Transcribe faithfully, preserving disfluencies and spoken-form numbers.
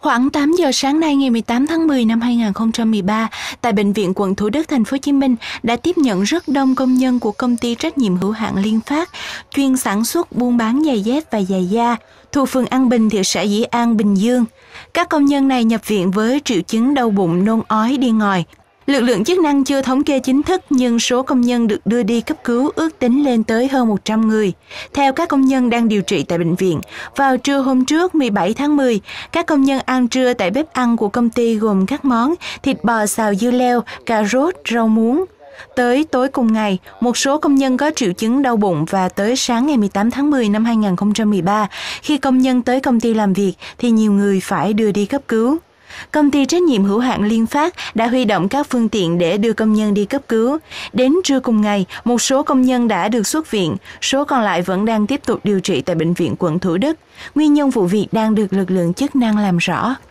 Khoảng tám giờ sáng nay ngày mười tám tháng mười năm hai nghìn không trăm mười ba, tại Bệnh viện quận Thủ Đức, thành phố Hồ Chí Minh đã tiếp nhận rất đông công nhân của công ty trách nhiệm hữu hạn Liên Phát, chuyên sản xuất buôn bán giày dép và giày da, thuộc phường An Bình, thị xã Dĩ An, Bình Dương. Các công nhân này nhập viện với triệu chứng đau bụng, nôn ói, đi ngòi. Lực lượng chức năng chưa thống kê chính thức nhưng số công nhân được đưa đi cấp cứu ước tính lên tới hơn một trăm người. Theo các công nhân đang điều trị tại bệnh viện, vào trưa hôm trước mười bảy tháng mười, các công nhân ăn trưa tại bếp ăn của công ty gồm các món thịt bò xào dưa leo, cà rốt, rau muống. Tới tối cùng ngày, một số công nhân có triệu chứng đau bụng và tới sáng ngày mười tám tháng mười năm hai nghìn không trăm mười ba, khi công nhân tới công ty làm việc thì nhiều người phải đưa đi cấp cứu. Công ty trách nhiệm hữu hạn Liên Phát đã huy động các phương tiện để đưa công nhân đi cấp cứu. Đến trưa cùng ngày, một số công nhân đã được xuất viện, số còn lại vẫn đang tiếp tục điều trị tại Bệnh viện quận Thủ Đức. Nguyên nhân vụ việc đang được lực lượng chức năng làm rõ.